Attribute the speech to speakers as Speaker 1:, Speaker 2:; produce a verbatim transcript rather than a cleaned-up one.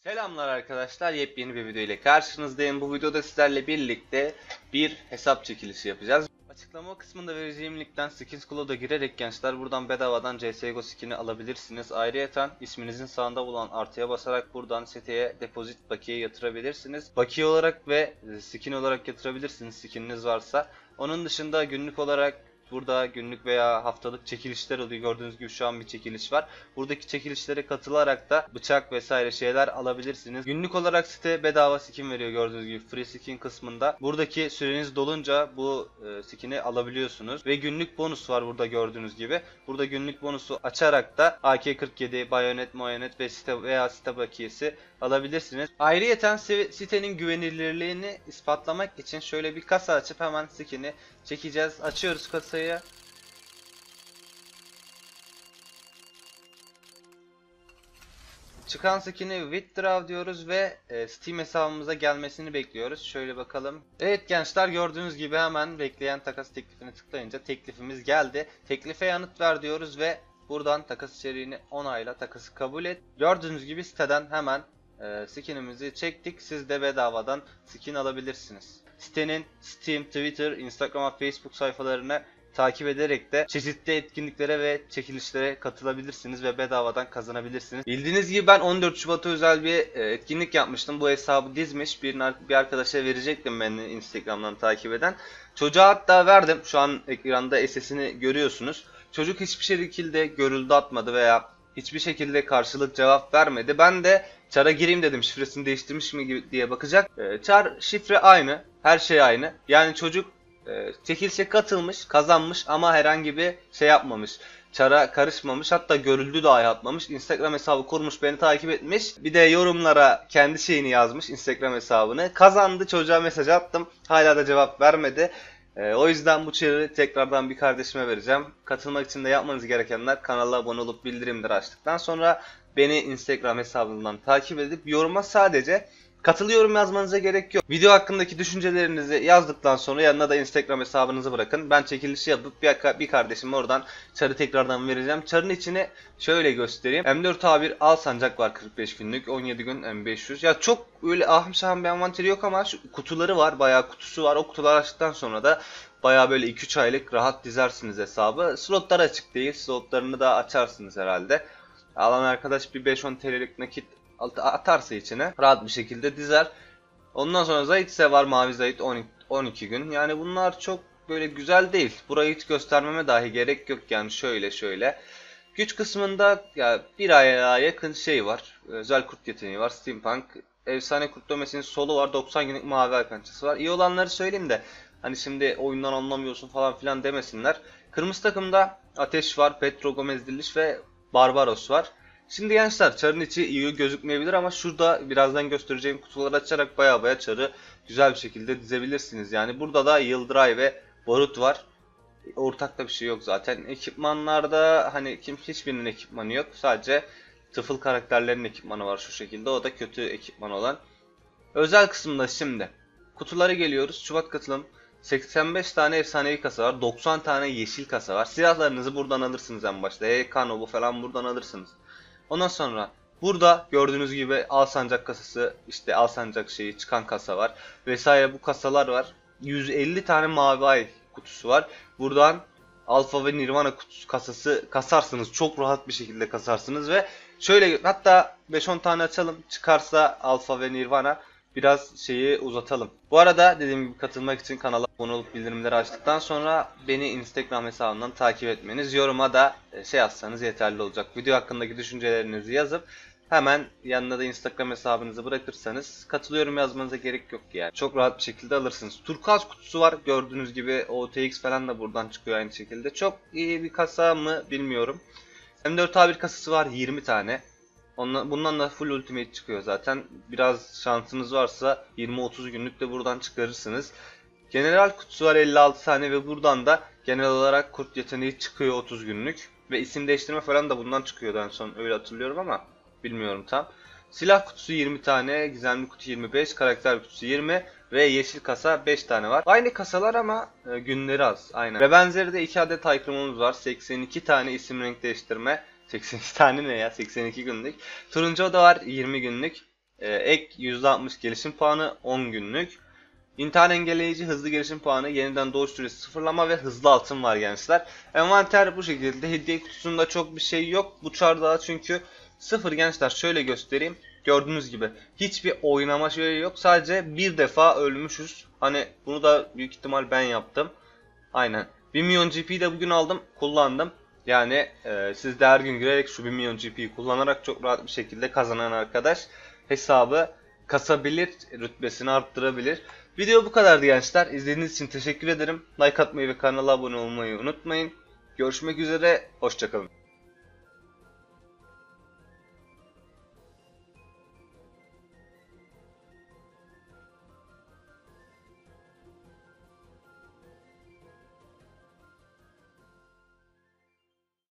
Speaker 1: Selamlar arkadaşlar, yepyeni bir video ile karşınızdayım. Bu videoda sizlerle birlikte bir hesap çekilişi yapacağız. Açıklama kısmında vereceğim linkten Skins Cloud'a girerek gençler buradan bedavadan C S G O skin'i alabilirsiniz. Ayrıyeten isminizin sağında bulunan artıya basarak buradan siteye depozit bakiye yatırabilirsiniz. Bakiye olarak ve skin olarak yatırabilirsiniz skininiz varsa. Onun dışında günlük olarak burada günlük veya haftalık çekilişler oluyor. Gördüğünüz gibi şu an bir çekiliş var. Buradaki çekilişlere katılarak da bıçak vesaire şeyler alabilirsiniz. Günlük olarak site bedava skin veriyor gördüğünüz gibi free skin kısmında. Buradaki süreniz dolunca bu e, skin'i alabiliyorsunuz. Ve günlük bonus var burada gördüğünüz gibi. Burada günlük bonusu açarak da A K kırk yedi, bayonet, mayonet ve site veya site bakiyesi alabilirsiniz. Ayrıyeten sitenin güvenilirliğini ispatlamak için şöyle bir kasa açıp hemen skin'i çekeceğiz. Açıyoruz kasayı. Çıkan skin'i withdraw diyoruz ve e, Steam hesabımıza gelmesini bekliyoruz. Şöyle bakalım. Evet gençler, gördüğünüz gibi hemen bekleyen takas teklifini tıklayınca teklifimiz geldi. Teklife yanıt ver diyoruz ve buradan takas içeriğini onayla, takası kabul et. Gördüğünüz gibi siteden hemen e, skinimizi çektik. Siz de bedavadan skin alabilirsiniz. Sitenin Steam, Twitter, Instagram ve Facebook sayfalarını takip ederek de çeşitli etkinliklere ve çekilişlere katılabilirsiniz ve bedavadan kazanabilirsiniz. Bildiğiniz gibi ben on dört Şubat'a özel bir etkinlik yapmıştım. Bu hesabı dizmiş bir, bir arkadaşa verecektim beni Instagram'dan takip eden. Çocuğa hatta verdim. Şu an ekranda S S'ini görüyorsunuz. Çocuk hiçbir şekilde görüldü atmadı veya hiçbir şekilde karşılık cevap vermedi. Ben de Char'a gireyim dedim, şifresini değiştirmiş mi diye bakacak. Char şifre aynı, her şey aynı. Yani çocuk e, çekilişe katılmış, kazanmış ama herhangi bir şey yapmamış. Char'a karışmamış, hatta görüldü dahi atmamış. Instagram hesabı kurmuş, beni takip etmiş. Bir de yorumlara kendi şeyini yazmış, Instagram hesabını. Kazandı, çocuğa mesaj attım. Hala da cevap vermedi. Ee, o yüzden bu çığırı tekrardan bir kardeşime vereceğim. Katılmak için de yapmanız gerekenler kanala abone olup bildirimleri açtıktan sonra beni Instagram hesabından takip edip yoruma sadece katılıyorum yazmanıza gerek yok. Video hakkındaki düşüncelerinizi yazdıktan sonra yanına da Instagram hesabınızı bırakın. Ben çekilişi yapıp bir, bir kardeşime oradan çarı tekrardan vereceğim. Çarın içini şöyle göstereyim. M dört A bir al sancak var, kırk beş günlük, on yedi gün M beş yüz. Ya çok öyle ahım şahım bir envanteri yok ama şu kutuları var. Bayağı kutusu var. O kutuları açtıktan sonra da bayağı böyle iki üç aylık rahat dizersiniz hesabı. Slotlar açık değil. Slotlarını da açarsınız herhalde. Alan arkadaş bir beş on T L'lik nakit atarsa içine rahat bir şekilde dizer. Ondan sonra Zayt'se var, mavi Zayt on iki gün. Yani bunlar çok böyle güzel değil. Burayı hiç göstermeme dahi gerek yok yani, şöyle şöyle. Güç kısmında ya bir aya yakın şey var. Özel kurt yeteneği var. Steampunk. Efsane kurt dövmesinin solu var. doksan günlük mavi ay pençesi var. İyi olanları söyleyeyim de hani şimdi oyundan anlamıyorsun falan filan demesinler. Kırmızı takımda Ateş var, Petro Gomez Diliş ve Barbaros var. Şimdi gençler, çarın içi iyi gözükmeyebilir ama şurada birazdan göstereceğim kutuları açarak baya baya çarı güzel bir şekilde dizebilirsiniz. Yani burada da Yıldıray ve Barut var. Ortakta bir şey yok zaten. Ekipmanlarda hani kim hiçbirinin ekipmanı yok. Sadece tıfıl karakterlerin ekipmanı var şu şekilde. O da kötü ekipman olan. Özel kısımda şimdi kutulara geliyoruz. Şubat katılım. seksen beş tane efsanevi kasa var. doksan tane yeşil kasa var. Silahlarınızı buradan alırsınız en başta. E K N O B falan buradan alırsınız. Ondan sonra burada gördüğünüz gibi al sancak kasası, işte al sancak şeyi çıkan kasa var vesaire, bu kasalar var. yüz elli tane mavi ay kutusu var. Buradan alfa ve nirvana kutusu kasası kasarsınız. Çok rahat bir şekilde kasarsınız ve şöyle hatta beş on tane açalım. Çıkarsa alfa ve nirvana biraz şeyi uzatalım. Bu arada dediğim gibi katılmak için kanala abone olup bildirimleri açtıktan sonra beni Instagram hesabından takip etmeniz, yoruma da şey yazsanız yeterli olacak. Video hakkındaki düşüncelerinizi yazıp hemen yanına da Instagram hesabınızı bırakırsanız katılıyorum yazmanıza gerek yok yani. Çok rahat bir şekilde alırsınız. Turkuaz kutusu var. Gördüğünüz gibi O T X falan da buradan çıkıyor aynı şekilde. Çok iyi bir kasa mı bilmiyorum. M dört A bir kasası var, yirmi tane. Ondan, bundan da full ultimate çıkıyor zaten. Biraz şansınız varsa yirmi otuz günlük de buradan çıkarırsınız. General kutusu var, elli altı tane ve buradan da genel olarak kurt yeteneği çıkıyor otuz günlük. Ve isim değiştirme falan da bundan çıkıyordu en son, öyle hatırlıyorum ama bilmiyorum tam. Silah kutusu yirmi tane, gizemli kutu yirmi beş, karakter kutusu yirmi ve yeşil kasa beş tane var. Aynı kasalar ama e, günleri az. Aynen. Ve benzeri de iki adet aykırımımız var. seksen iki tane isim renk değiştirme. seksen iki tane ne ya? seksen iki günlük. Turuncu oda var, yirmi günlük. Ee, ek yüzde altmış gelişim puanı on günlük. İntihar engelleyici, hızlı gelişim puanı, yeniden doğuş süresi sıfırlama ve hızlı altın var gençler. Envanter bu şekilde. Hediye kutusunda çok bir şey yok. Bu çardağa çünkü sıfır gençler. Şöyle göstereyim. Gördüğünüz gibi hiçbir oynama şeyi yok. Sadece bir defa ölmüşüz. Hani bunu da büyük ihtimal ben yaptım. Aynen. bir milyon G P'yi de bugün aldım. Kullandım. Yani e, siz de her gün girerek şu bir milyon G P'yi kullanarak çok rahat bir şekilde kazanan arkadaş hesabı kasabilir, rütbesini arttırabilir. Video bu kadardı gençler. İzlediğiniz için teşekkür ederim. Like atmayı ve kanala abone olmayı unutmayın. Görüşmek üzere, hoşçakalın.